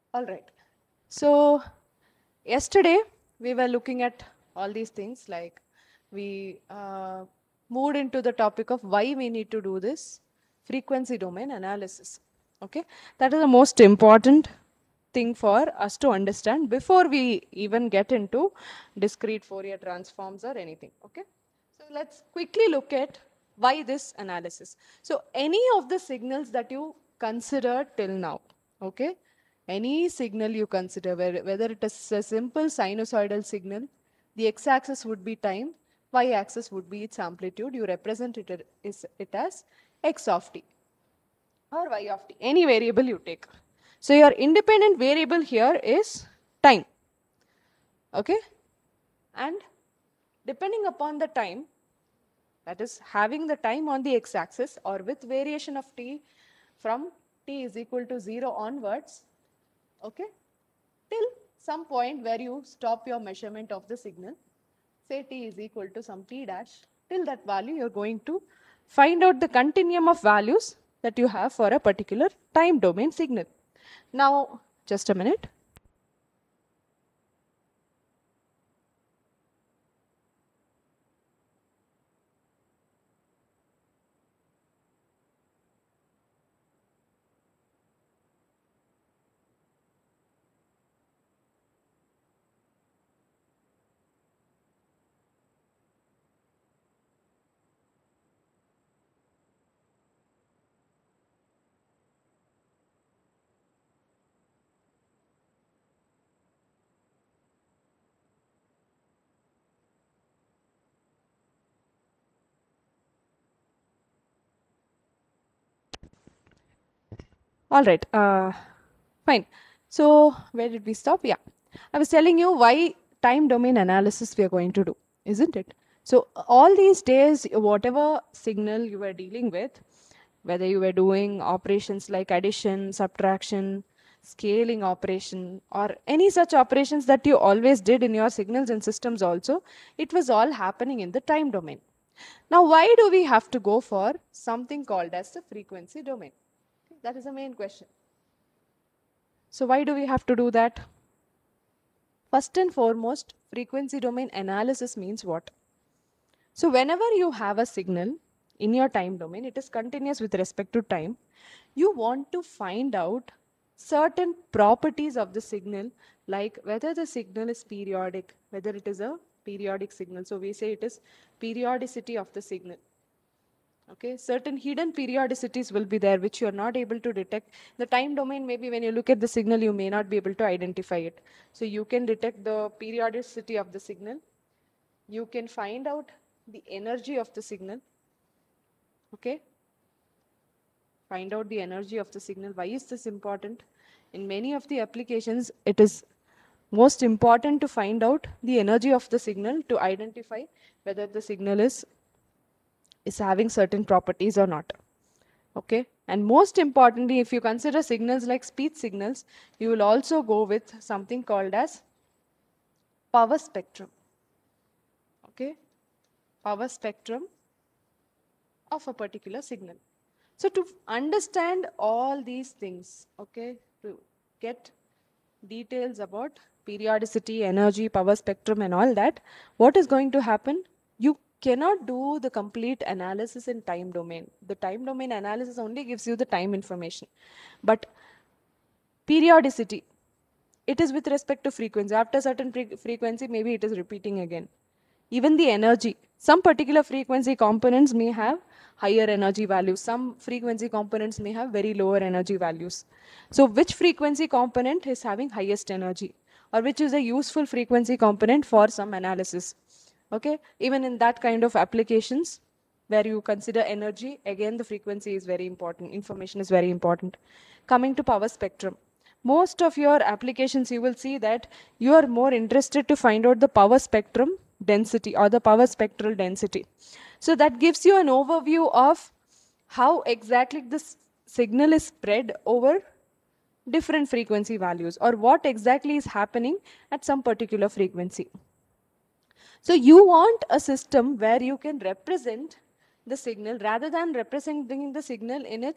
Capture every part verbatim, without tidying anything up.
All right. So yesterday we were looking at all these things, like we uh, moved into the topic of why we need to do this frequency domain analysis. Okay, that is the most important thing for us to understand before we even get into discrete Fourier transforms or anything. Okay, so let's quickly look at why this analysis. So any of the signals that you consider till now, okay, any signal you consider, whether it is a simple sinusoidal signal, the x-axis would be time, y-axis would be its amplitude. You represent it, it as x of t or y of t, any variable you take. So your independent variable here is time. Okay, and depending upon the time, that is having the time on the x-axis or with variation of t from t is equal to zero onwards, okay, till some point where you stop your measurement of the signal, say t is equal to some t dash, till that value you're going to find out the continuum of values that you have for a particular time domain signal. Now, just a minute. All right, uh, fine. So where did we stop? Yeah, I was telling you why time domain analysis we are going to do, isn't it? So all these days, whatever signal you were dealing with, whether you were doing operations like addition, subtraction, scaling operation, or any such operations that you always did in your signals and systems also, it was all happening in the time domain. Now, why do we have to go for something called as the frequency domain? That is the main question. So why do we have to do that? First and foremost, frequency domain analysis means what? So whenever you have a signal in your time domain, it is continuous with respect to time. You want to find out certain properties of the signal, like whether the signal is periodic, whether it is a periodic signal. So we say it is periodicity of the signal. Okay, certain hidden periodicities will be there which you are not able to detect. The time domain, maybe when you look at the signal, you may not be able to identify it. So you can detect the periodicity of the signal. You can find out the energy of the signal. Okay, find out the energy of the signal. Why is this important? In many of the applications, it is most important to find out the energy of the signal to identify whether the signal is is having certain properties or not. Okay, and most importantly, if you consider signals like speech signals, you will also go with something called as power spectrum. Okay, power spectrum of a particular signal. So to understand all these things, okay, to get details about periodicity, energy, power spectrum and all that, what is going to happen? You cannot do the complete analysis in time domain. The time domain analysis only gives you the time information. But periodicity, it is with respect to frequency. After certain fre frequency, maybe it is repeating again. Even the energy, some particular frequency components may have higher energy values. Some frequency components may have very lower energy values. So which frequency component is having highest energy, or which is a useful frequency component for some analysis? Okay, even in that kind of applications where you consider energy, again the frequency is very important, information is very important. Coming to power spectrum, most of your applications you will see that you are more interested to find out the power spectrum density or the power spectral density. So that gives you an overview of how exactly this signal is spread over different frequency values, or what exactly is happening at some particular frequency. So you want a system where you can represent the signal rather than representing the signal in its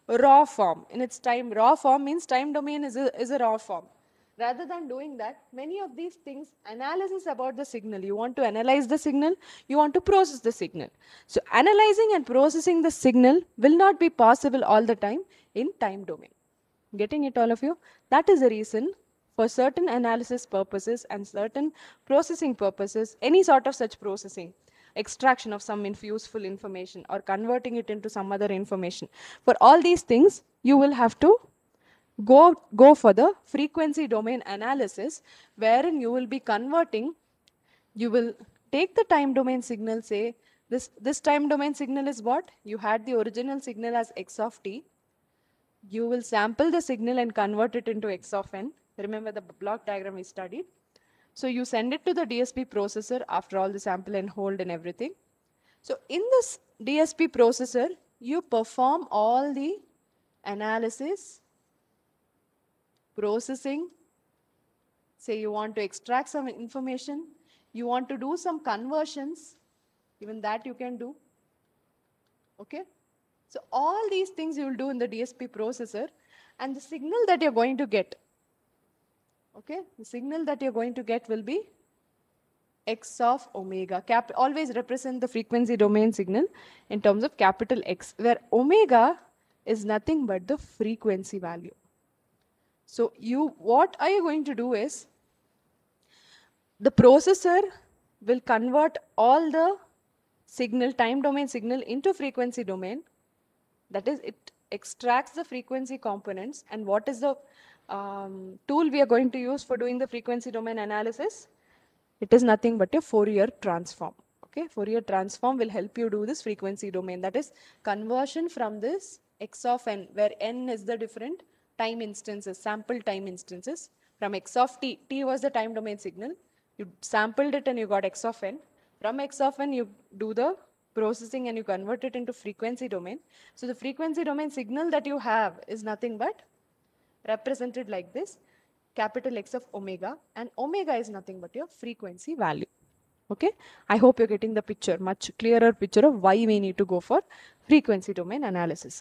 raw form. In its time, raw form means time domain is a, is a raw form. Rather than doing that, many of these things, analysis about the signal. You want to analyze the signal, you want to process the signal. So analyzing and processing the signal will not be possible all the time in time domain. Getting it, all of you? That is the reason for certain analysis purposes and certain processing purposes, any sort of such processing, extraction of some inf- useful information or converting it into some other information. For all these things, you will have to go, go for the frequency domain analysis, wherein you will be converting, you will take the time domain signal, say, this, this time domain signal is what? You had the original signal as x of t. You will sample the signal and convert it into x of n. Remember the block diagram we studied. So you send it to the D S P processor after all the sample and hold and everything. So in this D S P processor, you perform all the analysis, processing. Say you want to extract some information, you want to do some conversions, even that you can do. Okay? So all these things you will do in the D S P processor, and the signal that you're going to get, okay, the signal that you're going to get will be x of omega. Cap always represent the frequency domain signal in terms of capital X, where omega is nothing but the frequency value. So you, what are you going to do is, the processor will convert all the signal, time domain signal, into frequency domain. That is, it extracts the frequency components. And what is the um, tool we are going to use for doing the frequency domain analysis? It is nothing but a Fourier transform. Okay, Fourier transform will help you do this frequency domain. That is conversion from this x of n, where n is the different time instances, sample time instances. From x of t, t was the time domain signal. You sampled it and you got x of n. From x of n, you do the processing and you convert it into frequency domain. So the frequency domain signal that you have is nothing but represented like this, capital X of omega, and omega is nothing but your frequency value. Okay, I hope you're getting the picture, much clearer picture of why we need to go for frequency domain analysis.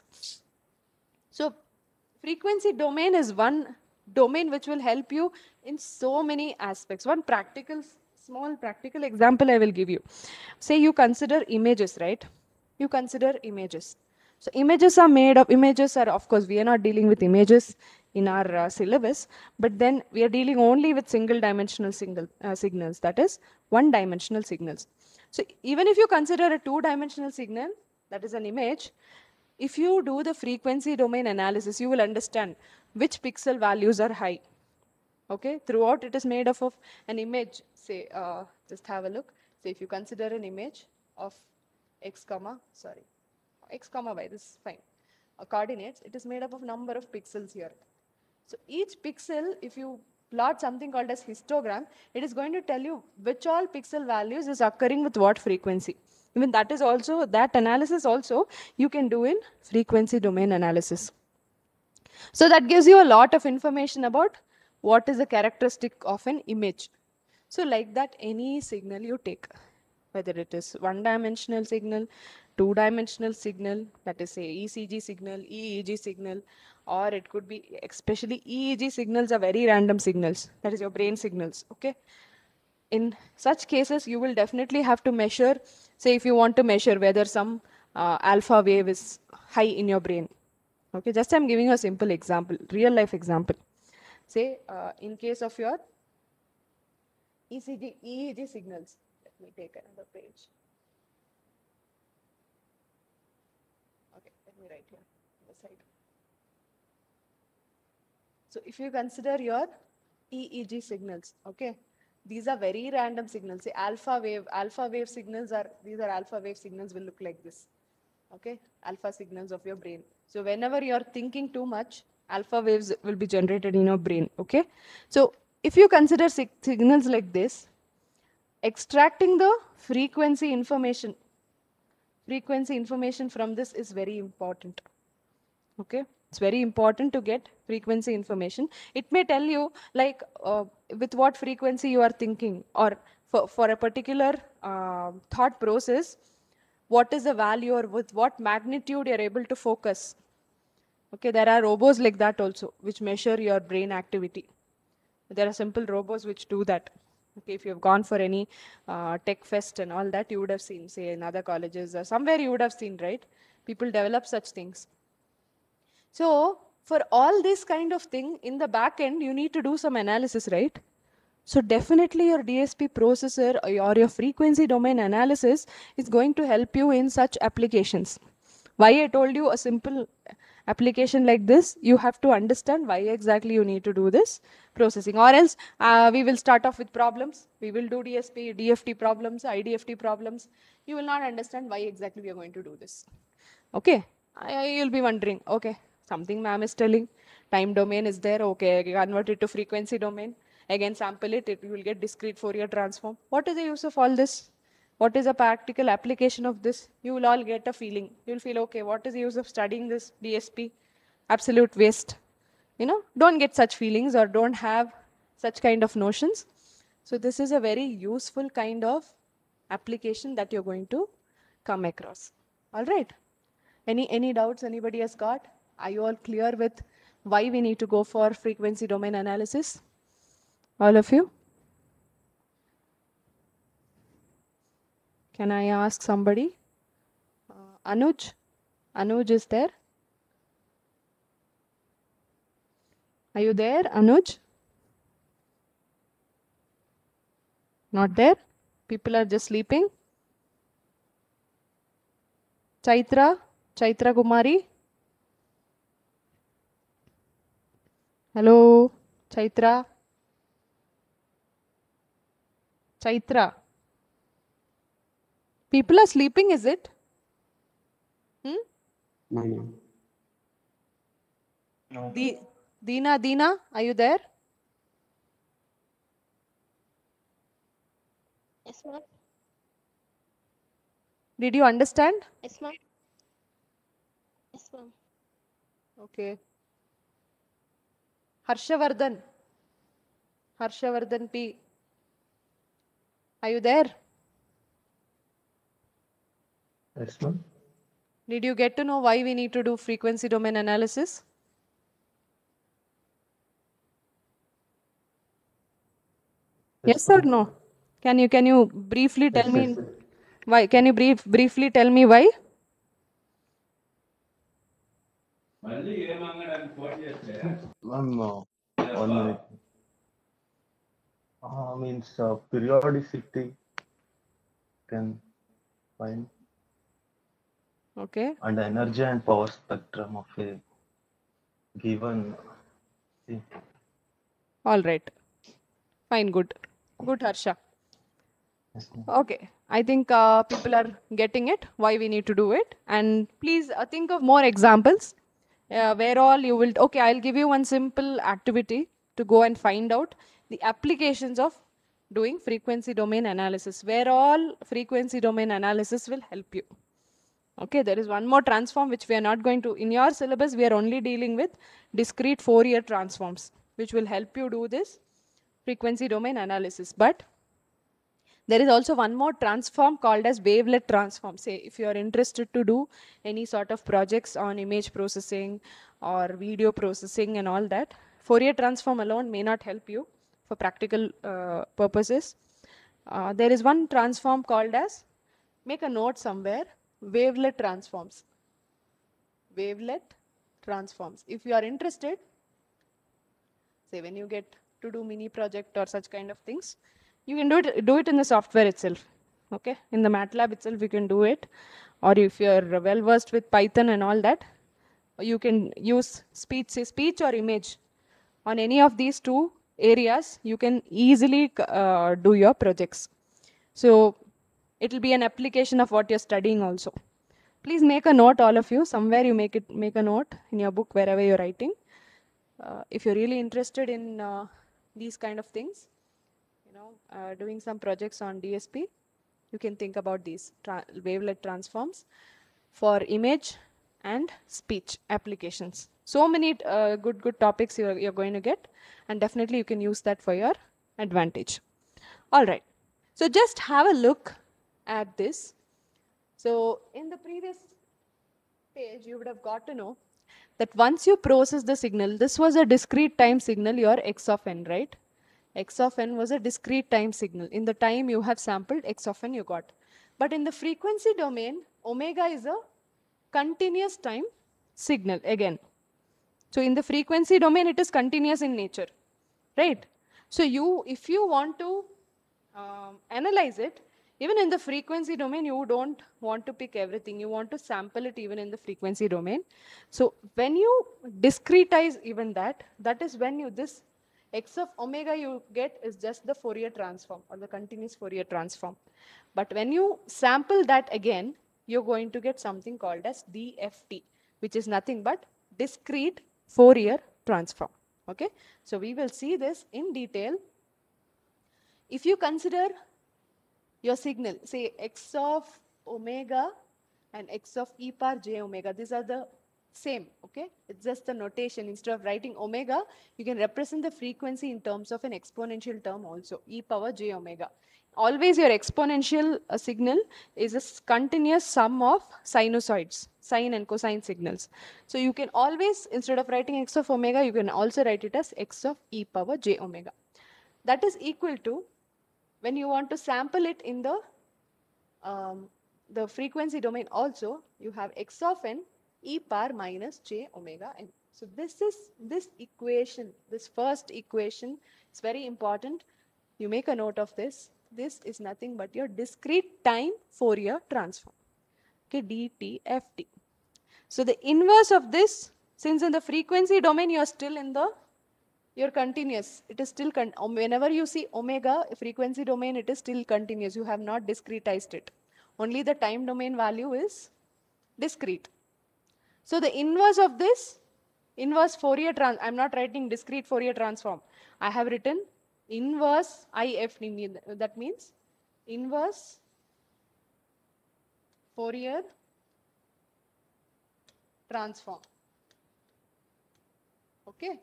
So frequency domain is one domain which will help you in so many aspects. One practical, small practical example I will give you. Say you consider images, right? You consider images. So images are made of, images are, of course, we are not dealing with images in our uh, syllabus, but then we are dealing only with single dimensional single, uh, signals, that is one dimensional signals. So even if you consider a two dimensional signal, that is an image, if you do the frequency domain analysis, you will understand which pixel values are high. Okay, throughout it is made up of an image. Say, uh, just have a look. Say if you consider an image of x comma, sorry, x comma y, this is fine. Uh, coordinates, it is made up of number of pixels here. So each pixel, if you plot something called as histogram, it is going to tell you which all pixel values is occurring with what frequency. Even that is also, that analysis also you can do in frequency domain analysis. So that gives you a lot of information about what is the characteristic of an image. So like that, any signal you take, whether it is one dimensional signal, two dimensional signal, that is say E C G signal, E E G signal, or it could be, especially E E G signals are very random signals, that is your brain signals. Okay, in such cases you will definitely have to measure, say if you want to measure whether some uh, alpha wave is high in your brain. Okay, just I'm giving you a simple example, real life example. Say uh, in case of your E C G, E E G signals, let me take another page. Okay, let me write here on the side. So if you consider your E E G signals, okay, these are very random signals. Say alpha wave, alpha wave signals are, these are alpha wave signals will look like this. Okay, alpha signals of your brain. So whenever you're thinking too much, alpha waves will be generated in your brain. Okay, so if you consider sig signals like this, extracting the frequency information, frequency information from this is very important. Okay, it's very important to get frequency information. It may tell you like uh, with what frequency you are thinking, or for, for a particular uh, thought process, what is the value or with what magnitude you're able to focus. Okay, there are robots like that also, which measure your brain activity. There are simple robots which do that. Okay, if you have gone for any uh, tech fest and all that, you would have seen, say, in other colleges or somewhere you would have seen, right? People develop such things. So for all this kind of thing, in the back end, you need to do some analysis, right? So definitely your D S P processor or your frequency domain analysis is going to help you in such applications. Why I told you a simple application like this, you have to understand why exactly you need to do this processing, or else uh, we will start off with problems. We will do D S P, D F T problems, I D F T problems. You will not understand why exactly we are going to do this. Okay, I, you'll be wondering, okay, something ma'am is telling, time domain is there, okay, convert it to frequency domain, again sample it, it will get discrete Fourier transform. What is the use of all this? What is a practical application of this? You will all get a feeling. You'll feel, okay, what is the use of studying this D S P? Absolute waste. You know, don't get such feelings or don't have such kind of notions. So this is a very useful kind of application that you're going to come across. All right. Any, any doubts anybody has got? Are you all clear with why we need to go for frequency domain analysis? All of you? Can I ask somebody? Uh, Anuj? Anuj is there? Are you there, Anuj? Not there? People are just sleeping? Chaitra? Chaitra Kumari? Hello? Chaitra? Chaitra? People are sleeping, is it? Hmm? No, no. No. Di- Deena, Deena, are you there? Yes, ma'am. Did you understand? Yes, ma'am. Yes, ma'am. Okay. Harshavardhan. Harshavardhan P. Are you there? Yes, ma'am. Did you get to know why we need to do frequency domain analysis? Yes or no? Can you can you briefly tell Yes, me yes. why? Can you brief briefly tell me why? Ma'am, uh, one minute. Uh, means uh, periodicity can find Okay. and energy and power spectrum of a given. See, All right. Fine. Good. Good, Harsha. yes, ma'am. Okay. I think uh, people are getting it, why we need to do it. And please uh, think of more examples uh, where all you will. Okay, I'll give you one simple activity to go and find out the applications of doing frequency domain analysis, where all frequency domain analysis will help you. Okay, there is one more transform which we are not going to, in your syllabus, we are only dealing with discrete Fourier transforms, which will help you do this frequency domain analysis. But there is also one more transform called as wavelet transform. Say, if you are interested to do any sort of projects on image processing or video processing and all that, Fourier transform alone may not help you for practical uh, purposes. Uh, there is one transform called as, make a note somewhere, wavelet transforms. Wavelet transforms. If you are interested, say when you get to do mini project or such kind of things, you can do it do it in the software itself. Okay, in the MATLAB itself you can do it, or if you're well versed with Python and all that, you can use speech, say speech or image. On any of these two areas, you can easily uh, do your projects. So it will be an application of what you're studying also. Please make a note, all of you. Somewhere you make it make a note in your book wherever you're writing. Uh, if you're really interested in uh, these kind of things, you know, uh, doing some projects on D S P, you can think about these tra wavelet transforms for image and speech applications. So many uh, good, good topics you're, you're going to get, and definitely you can use that for your advantage. All right. So just have a look at this. So in the previous page, you would have got to know that once you process the signal, this was a discrete time signal, your x of n, right? X of n was a discrete time signal. In the time you have sampled, x of n you got. But in the frequency domain, omega is a continuous time signal again. So in the frequency domain, it is continuous in nature, right? So you, if you want to um, analyze it, even in the frequency domain, you don't want to pick everything. You want to sample it even in the frequency domain. So when you discretize even that, that is when you, this x of omega you get is just the Fourier transform or the continuous Fourier transform. But when you sample that again, you're going to get something called as D F T, which is nothing but discrete Fourier transform. Okay, so we will see this in detail. If you consider your signal, say x of omega and x of e power j omega, these are the same, okay? It's just the notation. Instead of writing omega, you can represent the frequency in terms of an exponential term also, e power j omega. Always your exponential uh, signal is a continuous sum of sinusoids, sine and cosine signals. So you can always, instead of writing x of omega, you can also write it as x of e power j omega. That is equal to, when you want to sample it in the um, the frequency domain also, you have x of n e power minus j omega n. So this is, this equation, this first equation is very important. You make a note of this. This is nothing but your discrete time Fourier transform. Okay, d T F T. So the inverse of this, since in the frequency domain you are still in the, you're continuous. It is still, con whenever you see omega, frequency domain, it is still continuous. You have not discretized it. Only the time domain value is discrete. So the inverse of this, inverse Fourier trans, I'm not writing discrete Fourier transform. I have written inverse I F T, that means inverse Fourier transform. Okay.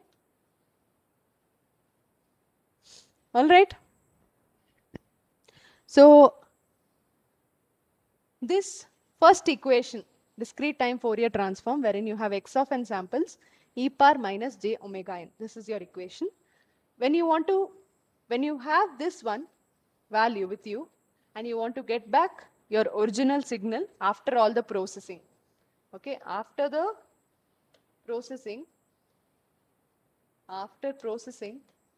All right. So this first equation, discrete time Fourier transform, wherein you have x of n samples, e power minus j omega n. This is your equation. When you want to, when you have this one value with you, and you want to get back your original signal after all the processing. Okay, after the processing, after processing,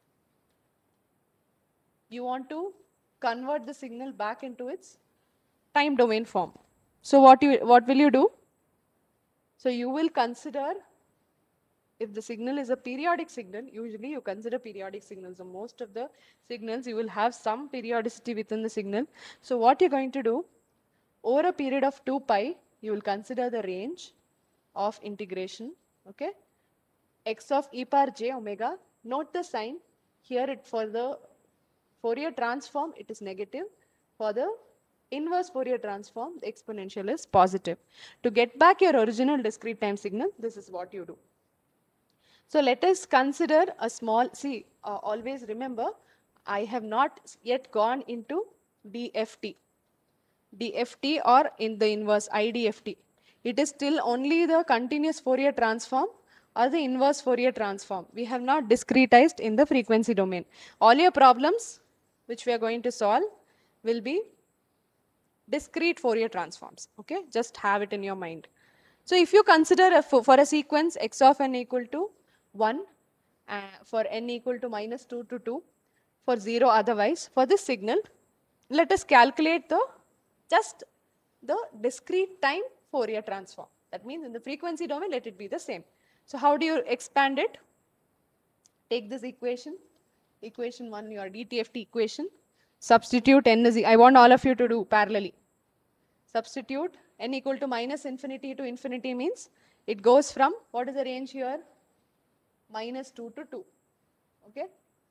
you want to convert the signal back into its time domain form. So what you, what will you do? So you will consider, if the signal is a periodic signal, usually you consider periodic signals. So most of the signals, you will have some periodicity within the signal. So what you're going to do, over a period of two pi, you will consider the range of integration, okay? X of e power j omega, note the sign. Here it, for the Fourier transform, it is negative. For the inverse Fourier transform, the exponential is positive. To get back your original discrete time signal, this is what you do. So let us consider a small, see, uh, always remember, I have not yet gone into D F T. D F T or in the inverse I D F T. It is still only the continuous Fourier transform or the inverse Fourier transform. We have not discretized in the frequency domain. All your problems which we are going to solve will be discrete Fourier transforms. Okay, just have it in your mind. So if you consider a, for a sequence x of n equal to one, uh, for n equal to minus two to two, for zero otherwise, for this signal, let us calculate the just the discrete time Fourier transform. That means in the frequency domain, let it be the same. So how do you expand it? Take this equation, equation one, your D T F T equation, substitute n is, I want all of you to do parallelly. Substitute n equal to minus infinity to infinity means it goes from, what is the range here? Minus two to two. Okay.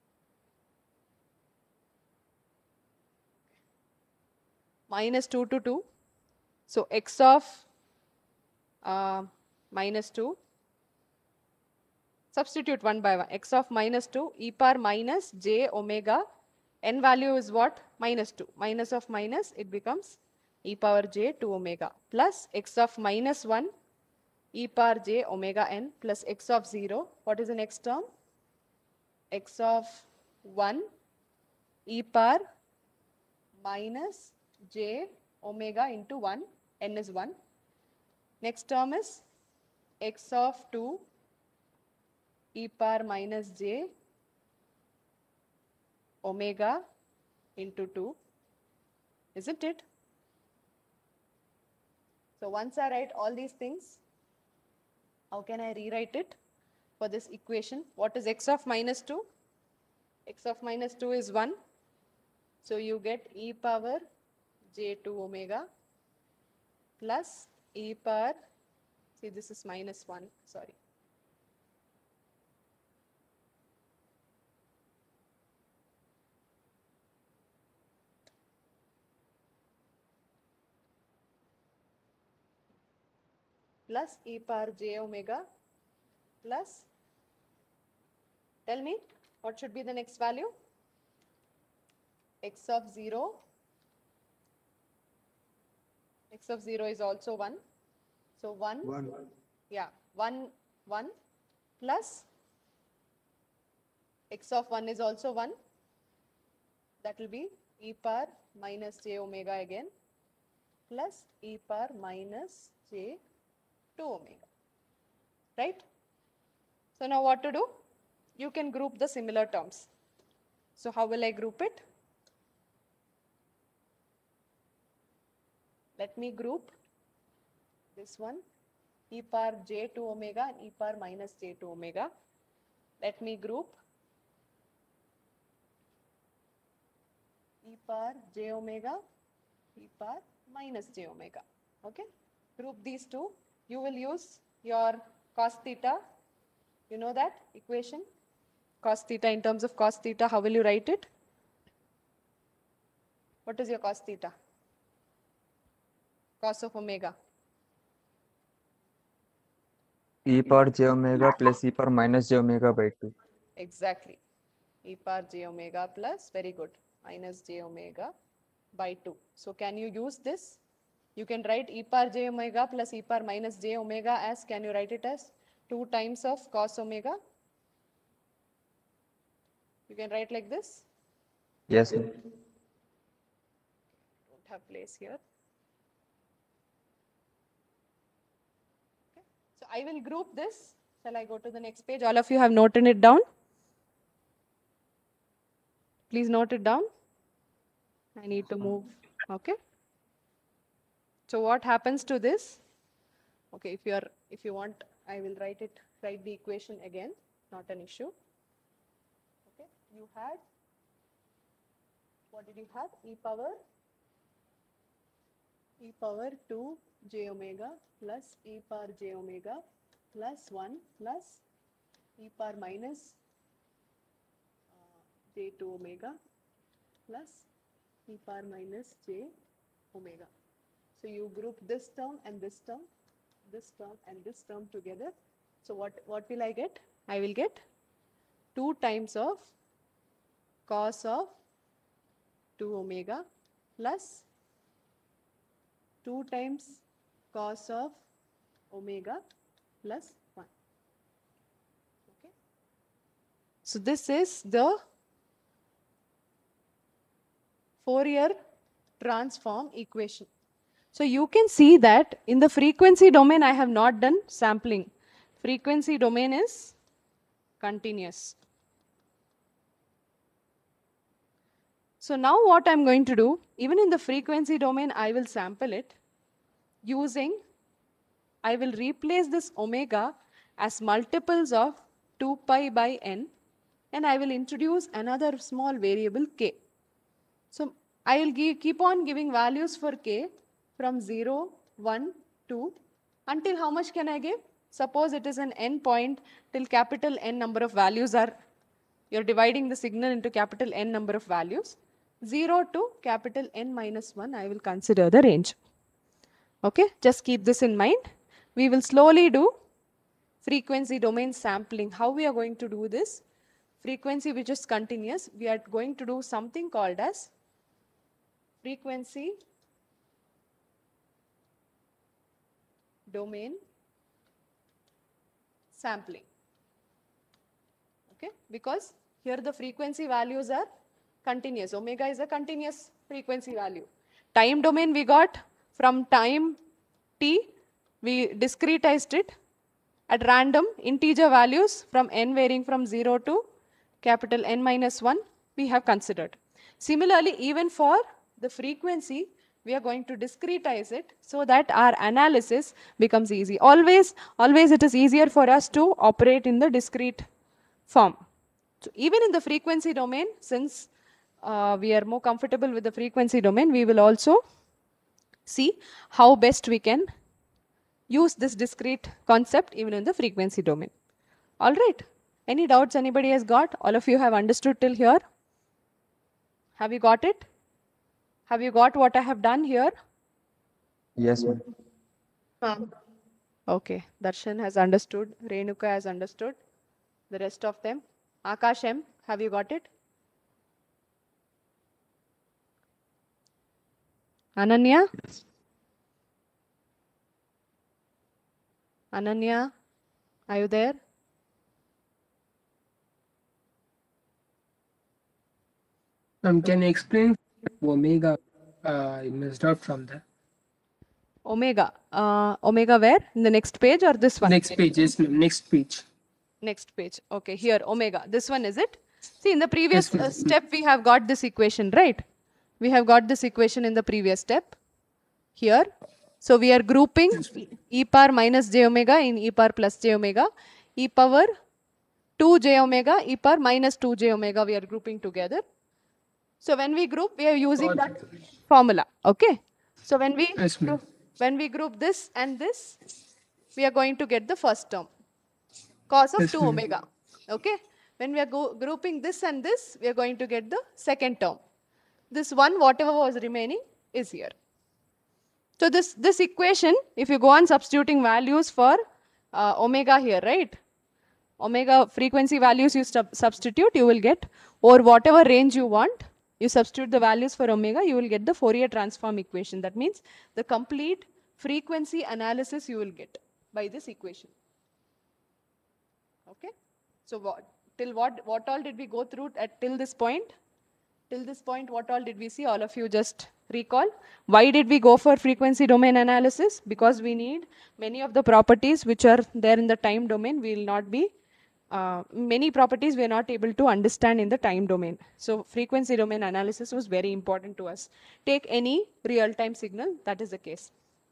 Minus two to two. So x of uh, minus two. Substitute one by one. X of minus two, e power minus j omega. N value is what? Minus two. Minus of minus, it becomes e power j two omega. Plus x of minus one e power j omega n plus x of zero. What is the next term? X of one e power minus j omega into one, n is one. Next term is x of two e power minus j omega into two, isn't it? So once I write all these things, how can I rewrite it for this equation? What is x of minus two? X of minus two is one. So you get e power j two omega plus e power, see this is minus one, sorry. Plus e power j omega plus, tell me, what should be the next value? X of zero, x of zero is also one. So one, One. yeah, one, one plus x of one is also one. That will be e power minus j omega again plus e power minus j two omega, right? So now what to do? You can group the similar terms. So how will I group it? Let me group this one, e power j two omega and e power minus j two omega. Let me group e power j omega, e power minus j omega. Okay? Group these two. You will use your cos theta. You know that equation? Cos theta, in terms of cos theta, how will you write it? What is your cos theta? Cos of omega. E power j omega plus e power minus j omega by two. Exactly. E power j omega plus, very good, minus j omega by two. So can you use this? You can write e power j omega plus e power minus j omega as, can you write it as two times of cos omega? You can write like this? Yes, ma'am. Don't have place here. Okay. So I will group this. Shall I go to the next page? All of you have noted it down? Please note it down. I need to move. Okay. So what happens to this? Okay, if you are, if you want, I will write it, write the equation again, not an issue. Okay, you had, what did you have? E power, e power two j omega plus e power j omega plus one plus e power minus uh, j two omega plus e power minus j omega. So you group this term and this term, this term and this term together. So what, what will I get? I will get two times of cos of two omega plus two times cos of omega plus one. Okay. So this is the Fourier transform equation. So you can see that in the frequency domain, I have not done sampling. Frequency domain is continuous. So now what I'm going to do, even in the frequency domain, I will sample it using, I will replace this omega as multiples of two pi by n, and I will introduce another small variable k. So I will give, keep on giving values for k from zero, one, two, until how much can I give? Suppose it is an n point till capital N number of values are, you're dividing the signal into capital N number of values. zero to capital N minus one, I will consider the range. Okay, just keep this in mind. We will slowly do frequency domain sampling. How we are going to do this? Frequency which is continuous, we are going to do something called as frequency domain sampling. Okay, because here the frequency values are continuous. Omega is a continuous frequency value. Time domain we got from time t, we discretized it at random integer values from n varying from zero to capital N minus one we have considered. Similarly, even for the frequency, we are going to discretize it so that our analysis becomes easy. Always, always it is easier for us to operate in the discrete form. So even in the frequency domain, since uh, we are more comfortable with the frequency domain, we will also see how best we can use this discrete concept even in the frequency domain. All right. Any doubts anybody has got? All of you have understood till here? Have you got it? Have you got what I have done here? Yes, ma'am. Ma'am. Okay. Darshan has understood. Renuka has understood. The rest of them. Akash M, have you got it? Ananya? Ananya, are you there? Um, can you explain omega? Uh, I missed out from the Omega. Uh, omega where? In the next page or this one? next page. Yes, ma'am. Next page. Next page. Okay, here, omega. This one is it? See, in the previous Yes, ma'am. uh, step, we have got this equation, right? We have got this equation in the previous step. Here. So, we are grouping e power minus j omega in e power plus j omega. E power two j omega, e power minus two j omega, we are grouping together. So, when we group, we are using that formula. Okay. So, when we, Yes, ma'am. when we group this and this, we are going to get the first term. Cos of Yes, two ma'am. omega. Okay. When we are go grouping this and this, we are going to get the second term. This one, whatever was remaining, is here. So this, this equation, if you go on substituting values for uh, omega here, right? Omega frequency values you sub substitute, you will get, or whatever range you want, you substitute the values for omega, you will get the Fourier transform equation. That means the complete frequency analysis you will get by this equation. Okay. So what, till what, what all did we go through at till this point? Till this point, what all did we see? All of you just recall. Why did we go for frequency domain analysis? Because we need many of the properties which are there in the time domain. We will not be, uh, many properties we are not able to understand in the time domain. So frequency domain analysis was very important to us. Take any real-time signal, that is the case.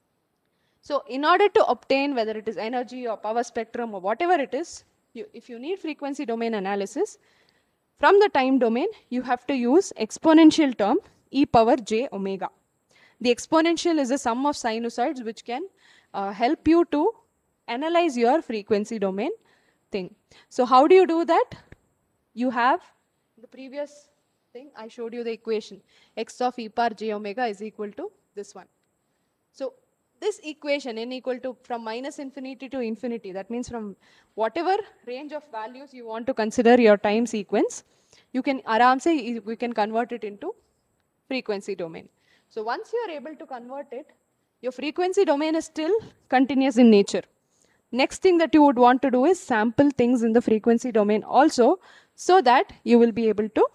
So in order to obtain whether it is energy or power spectrum or whatever it is, you, if you need frequency domain analysis, from the time domain, you have to use exponential term e power j omega. The exponential is a sum of sinusoids which can uh, help you to analyze your frequency domain thing. So how do you do that? You have the previous thing, I showed you the equation. X of e power j omega is equal to this one. So this equation n equal to from minus infinity to infinity, that means from whatever range of values you want to consider your time sequence, you can aram say we can convert it into frequency domain. So once you are able to convert it, your frequency domain is still continuous in nature. Next thing that you would want to do is sample things in the frequency domain also, so that you will be able to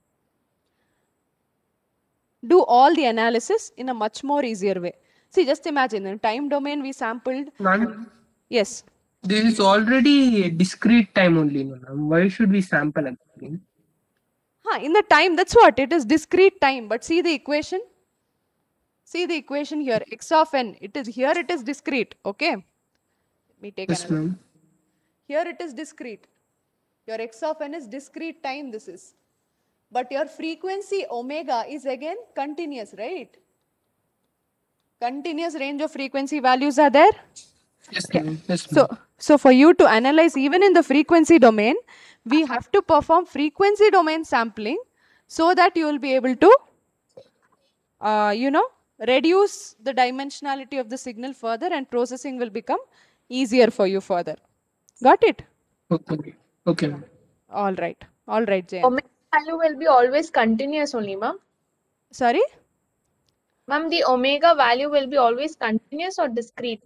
do all the analysis in a much more easier way. See, just imagine in time domain we sampled. Ma'am, Yes. this is already discrete time only, no, ma'am. Why should we sample again? Huh, in the time, that's what it is, discrete time. But see the equation. See the equation here, x of n. It is here. It is discrete. Okay. Let me take Yes, another. ma'am. Here it is discrete. Your x of n is discrete time. This is. But your frequency omega is again continuous, right? Continuous range of frequency values are there. Yes, Okay. ma'am. Yes, So, ma'am. so for you to analyze even in the frequency domain, we have to perform frequency domain sampling so that you will be able to, uh, you know, reduce the dimensionality of the signal further and processing will become easier for you further. Got it? Okay. Okay, ma'am. All right. All right, Jayan. Omega value will be always continuous only, ma'am. Sorry? Ma'am, the omega value will be always continuous or discrete, ma'am?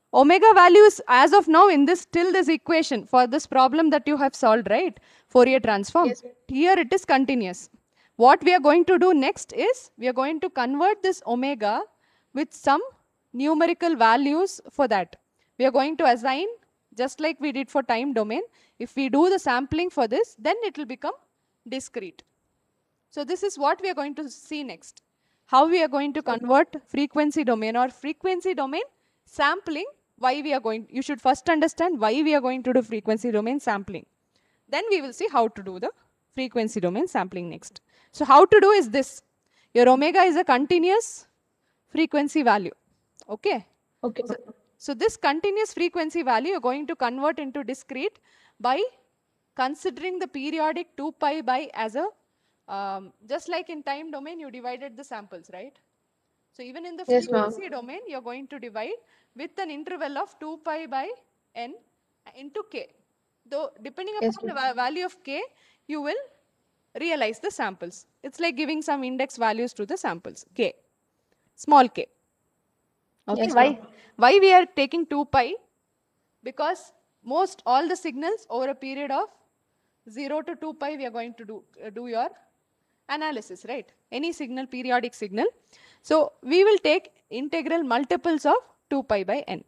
Omega value is as of now in this till this equation for this problem that you have solved, right? Fourier transform. Yes. Here it is continuous. What we are going to do next is we are going to convert this omega with some numerical values for that. We are going to assign just like we did for time domain. If we do the sampling for this, then it will become discrete. So this is what we are going to see next. How we are going to convert frequency domain or frequency domain sampling. Why we are going, you should first understand why we are going to do frequency domain sampling. Then we will see how to do the frequency domain sampling next. So how to do is this. Your omega is a continuous frequency value. Okay. Okay. So, so this continuous frequency value you're going to convert into discrete by considering the periodic two pi by as a, um, just like in time domain you divided the samples, right? So even in the Yes, ma'am. frequency domain you're going to divide with an interval of two pi by n into k. Though depending Yes, upon the va value of k, you will realize the samples. It's like giving some index values to the samples, k, small k. Okay, Yes, why, ma'am. why we are taking two pi? Because most all the signals over a period of zero to two pi we are going to do, uh, do your analysis, right? Any signal, periodic signal. So we will take integral multiples of two pi by n.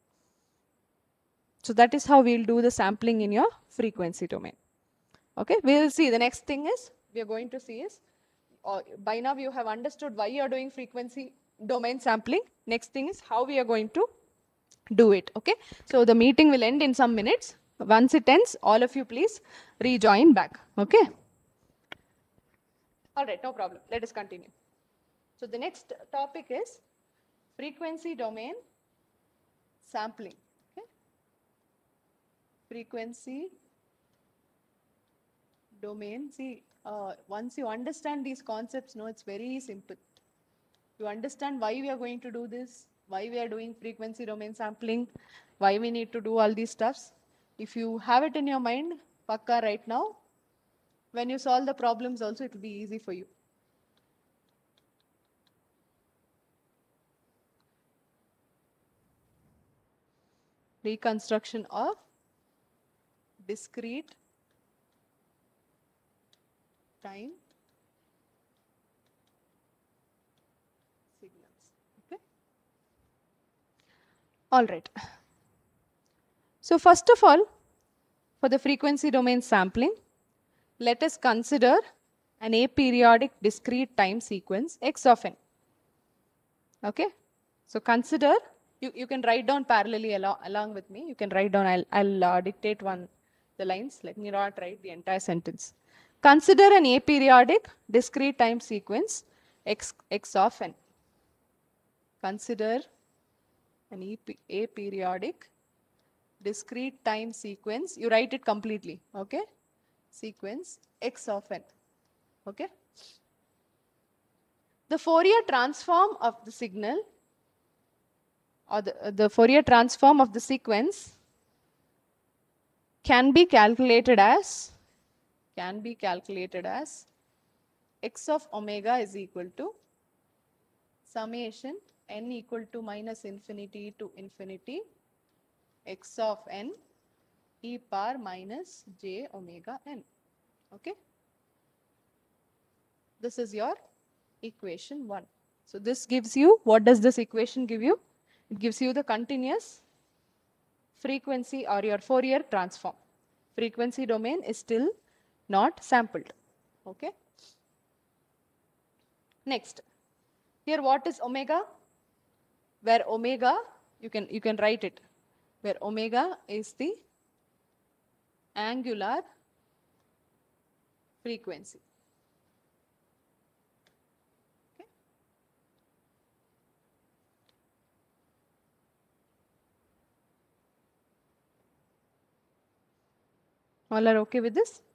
So that is how we will do the sampling in your frequency domain. Okay, we will see. The next thing is we are going to see is, uh, by now you have understood why you are doing frequency domain sampling. Next thing is how we are going to do it. Okay, so the meeting will end in some minutes. Once it ends, all of you please rejoin back. Okay. All right, no problem. Let us continue. So the next topic is frequency domain sampling. Okay. Frequency domain. See, uh, once you understand these concepts, no, it's very simple. You understand why we are going to do this, why we are doing frequency domain sampling, why we need to do all these stuffs. If you have it in your mind, pakka right now, when you solve the problems also, it will be easy for you. Reconstruction of discrete time signals. Okay. All right. So first of all, for the frequency domain sampling, let us consider an aperiodic discrete time sequence x of n. Okay. So consider, you, you can write down parallelly along, along with me. You can write down, I'll, I'll uh, dictate one, the lines. Let me not write the entire sentence. Consider an aperiodic discrete time sequence x, x of n. Consider an aperiodic discrete time sequence. You write it completely. Okay. Sequence x of n. Okay. The Fourier transform of the signal or the, uh, the Fourier transform of the sequence can be calculated as can be calculated as x of omega is equal to summation n equal to minus infinity to infinity x of n e power minus j omega n. Okay. This is your equation one. So this gives you, what does this equation give you? It gives you the continuous frequency or your Fourier transform. Frequency domain is still not sampled. Okay. Next, here what is omega? Where omega, you can you can write it, where omega is the angular frequency. Okay. All are okay with this?